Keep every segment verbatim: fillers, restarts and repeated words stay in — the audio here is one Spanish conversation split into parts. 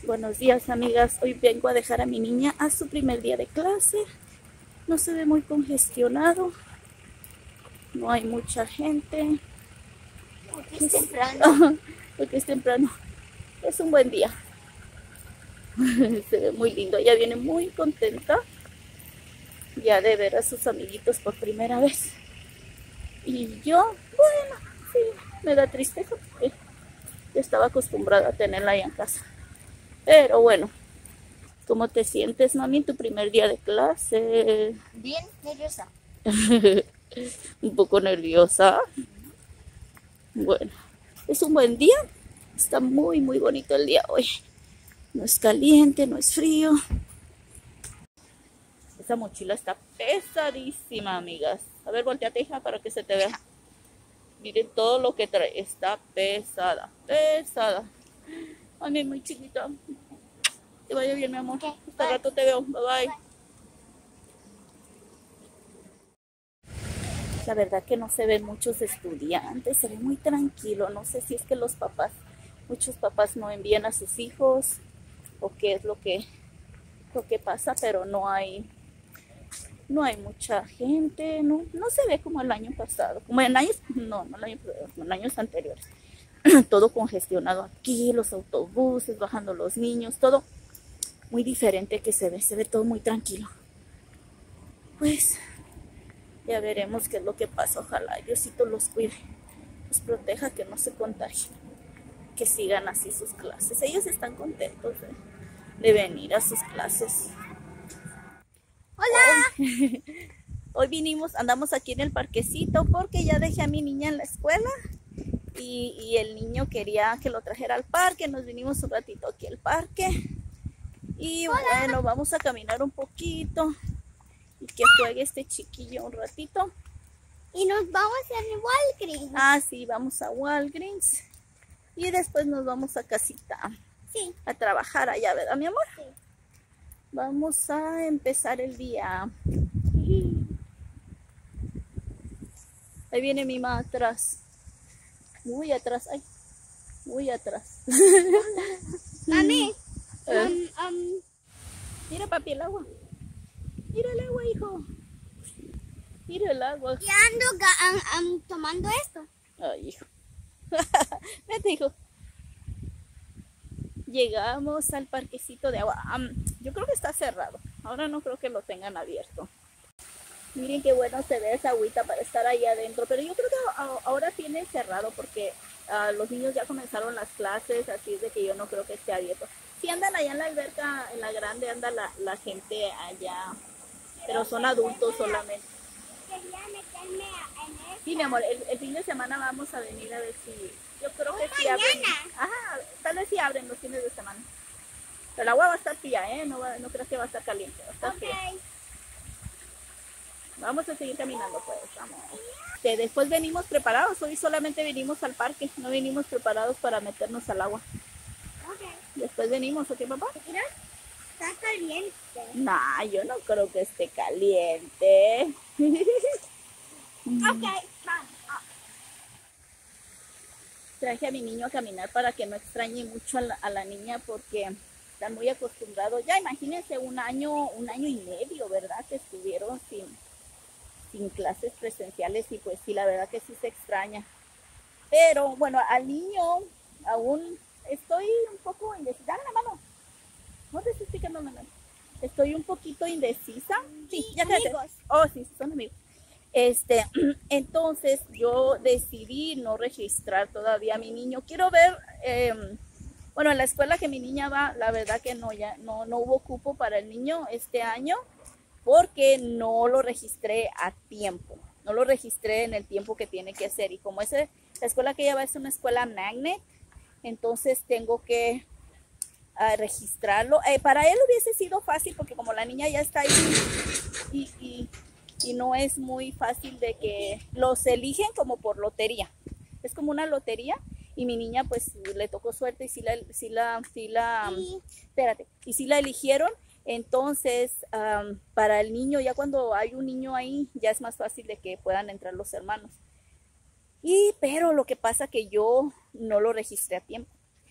Buenos días, amigas. Hoy vengo a dejar a mi niña a su primer día de clase. No se ve muy congestionado. No hay mucha gente. Porque es temprano. Porque es temprano. Es un buen día. Se ve muy lindo. Ella viene muy contenta ya de ver a sus amiguitos por primera vez. Y yo, bueno, sí, me da tristeza porque estaba acostumbrada a tenerla ahí en casa. Pero bueno, ¿cómo te sientes, mami, en tu primer día de clase? Bien nerviosa. Un poco nerviosa. Bueno, es un buen día. Está muy, muy bonito el día hoy. No es caliente, no es frío. Esa mochila está pesadísima, amigas. A ver, volteate, hija, para que se te vea. Miren todo lo que trae. Está pesada, pesada. Ay, muy chiquita. Que vaya bien, mi amor. Hasta rato te veo. Bye, bye. La verdad que no se ven muchos estudiantes. Se ve muy tranquilo. No sé si es que los papás, muchos papás no envían a sus hijos o qué es lo que, lo que pasa, pero no hay... No hay mucha gente, no, no se ve como el año pasado, como en años, no, no el año pasado, en años anteriores. Todo congestionado aquí, los autobuses, bajando los niños, todo muy diferente que se ve, se ve todo muy tranquilo. Pues ya veremos qué es lo que pasa, ojalá Diosito los cuide, los proteja, que no se contagien, que sigan así sus clases. Ellos están contentos de, de venir a sus clases. ¡Hola! Hoy, hoy vinimos, andamos aquí en el parquecito porque ya dejé a mi niña en la escuela y, y el niño quería que lo trajera al parque. Nos vinimos un ratito aquí al parque y Hola. Bueno, vamos a caminar un poquito y que juegue este chiquillo un ratito. Y nos vamos a Walgreens. Ah, sí, vamos a Walgreens y después nos vamos a casita. Sí. A trabajar allá, ¿verdad, mi amor? Sí. Vamos a empezar el día. Ahí viene mi mamá atrás. Muy atrás. Ay, muy atrás. Mami. Eh. Um, um, Mira, papi, el agua. Mira el agua, hijo. Mira el agua. ya ando um, um, tomando esto. Ay, hijo. Vete, hijo. Llegamos al parquecito de agua. Um, yo creo que está cerrado. Ahora no creo que lo tengan abierto. Miren qué bueno se ve esa agüita para estar ahí adentro. Pero yo creo que ahora tiene cerrado porque uh, los niños ya comenzaron las clases. Así es de que yo no creo que esté abierto. Si andan allá en la alberca, en la grande, anda la, la gente allá. Pero son adultos solamente. Quería meterme en eso. Sí, mi amor, el, el fin de semana vamos a venir a ver si... Yo creo que sí abren. Ajá, tal vez sí abren los fines de semana. Pero el agua va a estar fría, ¿eh? No, va, no creas que va a estar caliente, va a estar Okay. fría. Vamos a seguir caminando, pues, vamos. Que después venimos preparados, hoy solamente venimos al parque, no venimos preparados para meternos al agua. Okay. Después venimos, ¿ok, papá? Mira, está caliente. Nah, yo no creo que esté caliente. Ok, vamos. Traje a mi niño a caminar para que no extrañe mucho a la, a la niña porque están muy acostumbrados. Ya imagínense un año, un año y medio, ¿verdad? Que estuvieron sin, sin clases presenciales y pues sí, la verdad que sí se extraña. Pero bueno, al niño aún estoy un poco indecisa. Dame la mano. No te estoy picando la mano. Estoy un poquito indecisa. Sí, ya quédate. Oh, sí, son amigos. Este, entonces yo decidí no registrar todavía a mi niño. Quiero ver, eh, bueno, en la escuela que mi niña va, la verdad que no, ya no, no hubo cupo para el niño este año porque no lo registré a tiempo. No lo registré en el tiempo que tiene que hacer. Y como ese, la escuela que ella va es una escuela magnet, entonces tengo que uh, registrarlo. Eh, para él hubiese sido fácil porque como la niña ya está ahí y... y y no es muy fácil de que los eligen como por lotería. Es como una lotería y mi niña pues le tocó suerte y sí la, sí la, sí la, Sí. espérate, y sí la eligieron. Entonces, um, para el niño, ya cuando hay un niño ahí, ya es más fácil de que puedan entrar los hermanos. Y, pero lo que pasa que yo no lo registré a tiempo.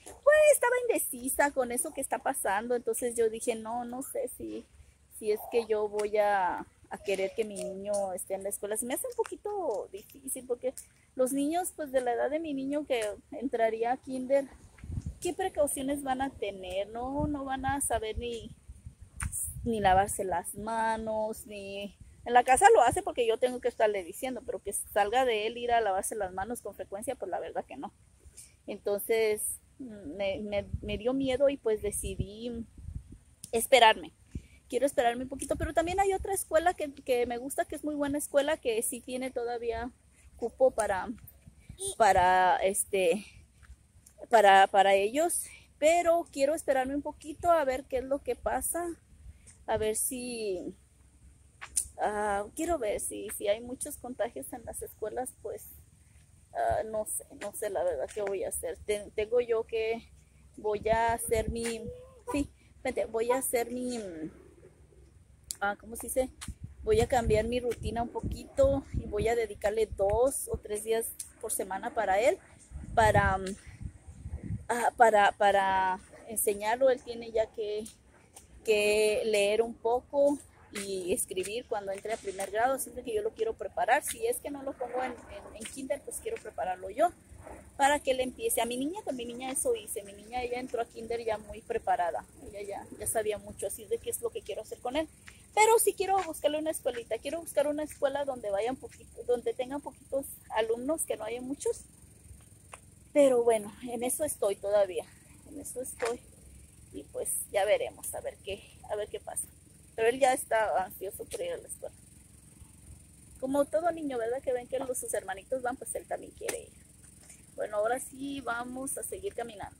Pues estaba indecisa con eso que está pasando, entonces yo dije, no, no sé si, si es que yo voy a, a querer que mi niño esté en la escuela. Se me hace un poquito difícil porque los niños, pues de la edad de mi niño que entraría a kinder, ¿qué precauciones van a tener? No, no van a saber ni, ni lavarse las manos, ni... En la casa lo hace porque yo tengo que estarle diciendo, pero que salga de él ir a lavarse las manos con frecuencia, pues la verdad que no. Entonces me, me, me dio miedo y pues decidí esperarme. Quiero esperarme un poquito, pero también hay otra escuela que, que me gusta, que es muy buena escuela, que sí tiene todavía cupo para, para, este, para, para ellos, pero quiero esperarme un poquito a ver qué es lo que pasa, a ver si... Uh, quiero ver si, si hay muchos contagios en las escuelas, pues uh, no sé, no sé la verdad qué voy a hacer. Ten, tengo yo que, voy a hacer mi, sí, vente, voy a hacer mi, uh, ¿cómo se dice? Voy a cambiar mi rutina un poquito y voy a dedicarle dos o tres días por semana para él, para, uh, para, para enseñarlo. Él tiene ya que, que leer un poco y escribir cuando entre a primer grado, siempre que yo lo quiero preparar. Si es que no lo pongo en, en, en kinder, pues quiero prepararlo yo para que él empiece. A mi niña, con mi niña eso hice. Mi niña, ella entró a kinder ya muy preparada, ella ya, ya sabía mucho, así de qué es lo que quiero hacer con él. Pero sí quiero buscarle una escuelita, quiero buscar una escuela donde vayan poquito, donde tengan poquitos alumnos, que no haya muchos. Pero bueno, en eso estoy todavía, en eso estoy. Y pues ya veremos, a ver qué, a ver qué pasa. Pero él ya está ansioso por ir a la escuela. Como todo niño, ¿verdad? Que ven que los, sus hermanitos van, pues él también quiere ir. Bueno, ahora sí vamos a seguir caminando.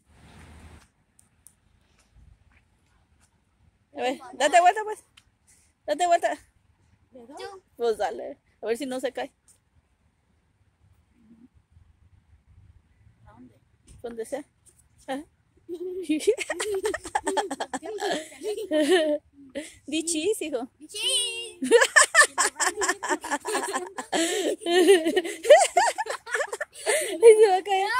A ver, date vuelta pues. Date vuelta. Pues dale. A ver si no se cae. ¿A dónde? Donde sea. ¿Ah? Di chis, hijo. Sí. Y se va a caer.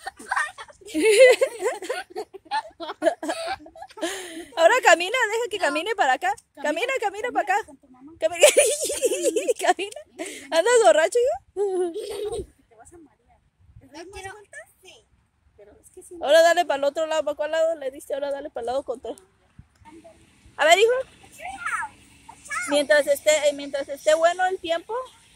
Ahora camina, deja que camine para acá. Camina, camina para acá. Camina. Camina. ¿Andas borracho, hijo? Te vas a marear. ¿No quiero? Sí. Pero es que sí. Ahora dale para el otro lado. ¿Para cuál lado le diste? Ahora dale para el lado contrario. A ver, hijo. Mientras esté, mientras esté bueno el tiempo.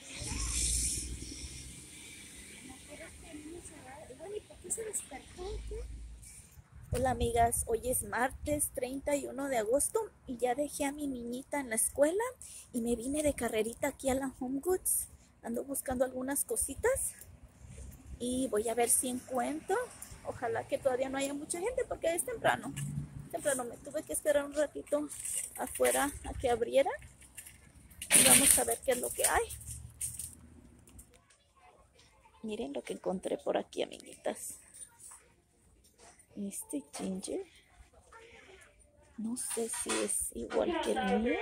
Hola amigas, hoy es martes treinta y uno de agosto y ya dejé a mi niñita en la escuela y me vine de carrerita aquí a la Home Goods. Ando buscando algunas cositas y voy a ver si encuentro. Ojalá que todavía no haya mucha gente porque es temprano. Temprano me tuve que esperar un ratito afuera a que abriera. Y vamos a ver qué es lo que hay. Miren lo que encontré por aquí, amiguitas. Este ginger, no sé si es igual que el mío.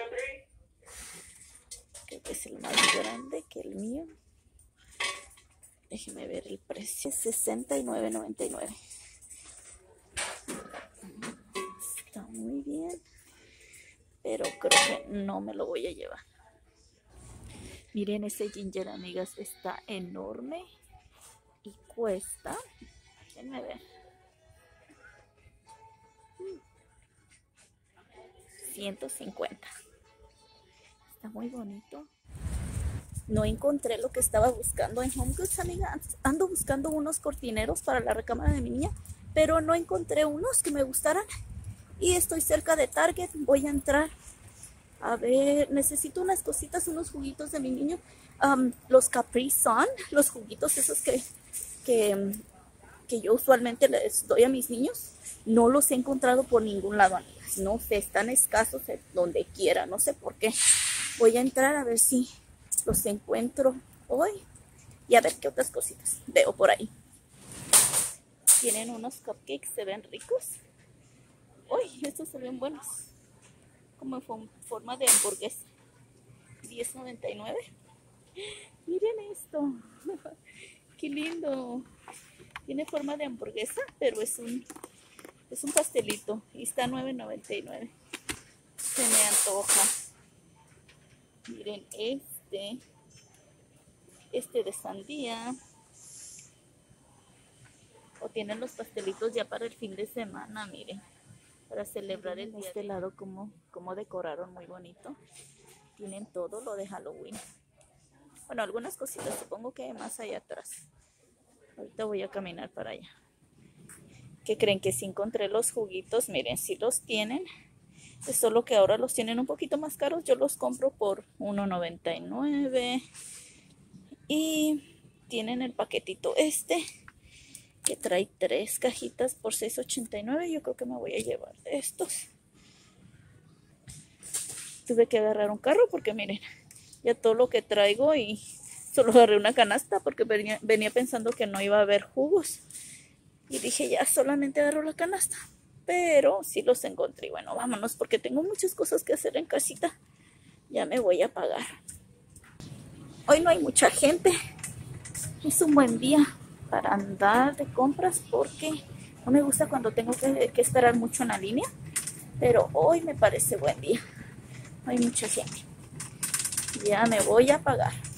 Creo que es el más grande que el mío. Déjenme ver el precio. sesenta y nueve noventa y nueve. Está muy bien, pero creo que no me lo voy a llevar. Miren ese ginger, amigas, está enorme y cuesta, déjenme ver, ciento cincuenta. Está muy bonito. No encontré lo que estaba buscando en Home Goods, amiga. Ando buscando unos cortineros para la recámara de mi niña, pero no encontré unos que me gustaran. Y estoy cerca de Target, voy a entrar. A ver, necesito unas cositas, unos juguitos de mi niño. Um, los Capri Sun, los juguitos esos que, que, que yo usualmente les doy a mis niños. No los he encontrado por ningún lado, amigas. No sé, están escasos donde quiera, no sé por qué. Voy a entrar a ver si los encuentro hoy. Y a ver qué otras cositas veo por ahí. Tienen unos cupcakes, se ven ricos. Uy, estos se ven buenos. Como en forma de hamburguesa. diez noventa y nueve. Miren esto. Qué lindo. Tiene forma de hamburguesa, pero es un, es un pastelito y está nueve noventa y nueve. Se me antoja. Miren este, este de sandía. O tienen los pastelitos ya para el fin de semana, miren. Para celebrar el día. De este lado como, como decoraron muy bonito. Tienen todo lo de Halloween. Bueno, algunas cositas, supongo que hay más allá atrás. Ahorita voy a caminar para allá. ¿Qué creen? Que sí encontré los juguitos. Miren, sí los tienen. Es solo que ahora los tienen un poquito más caros. Yo los compro por uno noventa y nueve. Y tienen el paquetito este, que trae tres cajitas por seis ochenta y nueve. Yo creo que me voy a llevar de estos. Tuve que agarrar un carro porque miren, ya todo lo que traigo y solo agarré una canasta porque venía, venía pensando que no iba a haber jugos. Y dije, ya solamente agarro la canasta. Pero sí los encontré. Y bueno, vámonos porque tengo muchas cosas que hacer en casita. Ya me voy a apagar. Hoy no hay mucha gente. Es un buen día para andar de compras porque no me gusta cuando tengo que, que esperar mucho en la línea. Pero hoy me parece buen día. Hay mucha gente. Ya me voy a apagar.